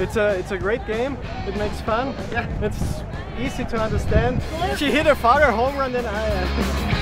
It's a great game. It makes fun. Yeah. It's easy to understand. She hit her farther home run than I am.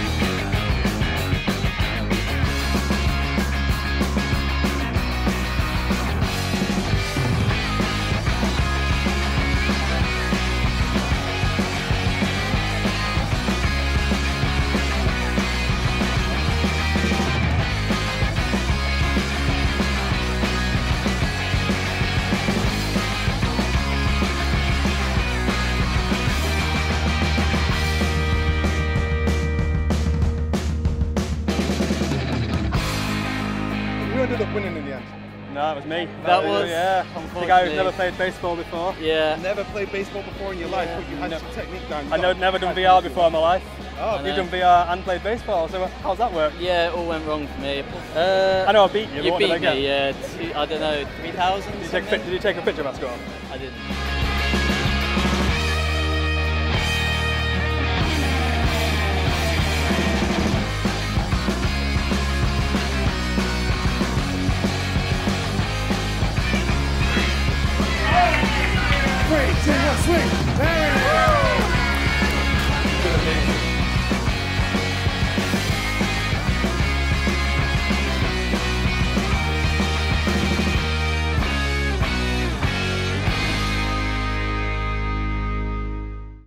Who ended up winning in the end? No, it was me. That was, yeah. The guy who's never played baseball before. Yeah. Never played baseball before in your life, but you had some technique down. I've never done VR before in my life. Oh, you've done VR and played baseball, so how's that work? Yeah, it all went wrong for me. I know I beat you. You what beat did I get? me, yeah. I don't know, 3,000? Did you take a picture of that score? I didn't.